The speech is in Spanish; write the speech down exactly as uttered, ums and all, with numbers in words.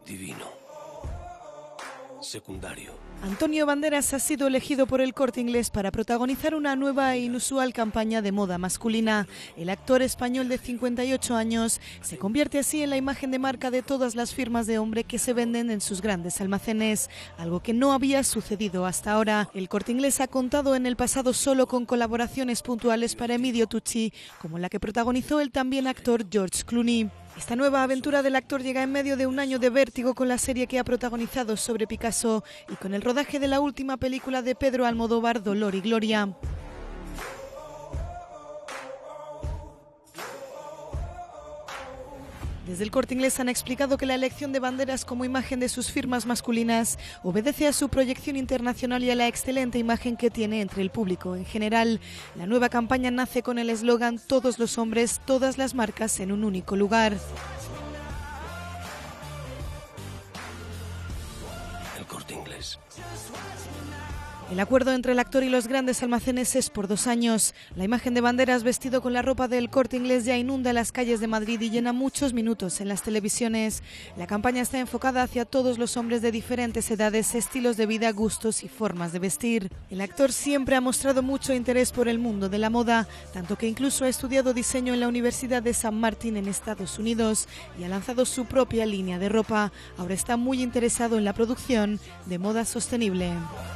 divino. Secundario. Antonio Banderas ha sido elegido por El Corte Inglés para protagonizar una nueva e inusual campaña de moda masculina. El actor español de cincuenta y ocho años se convierte así en la imagen de marca de todas las firmas de hombre que se venden en sus grandes almacenes, algo que no había sucedido hasta ahora. El Corte Inglés ha contado en el pasado solo con colaboraciones puntuales para Emilio Tucci, como la que protagonizó el también actor George Clooney. Esta nueva aventura del actor llega en medio de un año de vértigo con la serie que ha protagonizado sobre Picasso y con el rodaje de la última película de Pedro Almodóvar, Dolor y Gloria. Desde El Corte Inglés han explicado que la elección de Banderas como imagen de sus firmas masculinas obedece a su proyección internacional y a la excelente imagen que tiene entre el público en general. La nueva campaña nace con el eslogan "Todos los hombres, todas las marcas en un único lugar". El Corte Inglés. El acuerdo entre el actor y los grandes almacenes es por dos años. La imagen de Banderas vestido con la ropa del Corte Inglés ya inunda las calles de Madrid y llena muchos minutos en las televisiones. La campaña está enfocada hacia todos los hombres de diferentes edades, estilos de vida, gustos y formas de vestir. El actor siempre ha mostrado mucho interés por el mundo de la moda, tanto que incluso ha estudiado diseño en la Universidad de San Martín en Estados Unidos y ha lanzado su propia línea de ropa. Ahora está muy interesado en la producción de moda sostenible.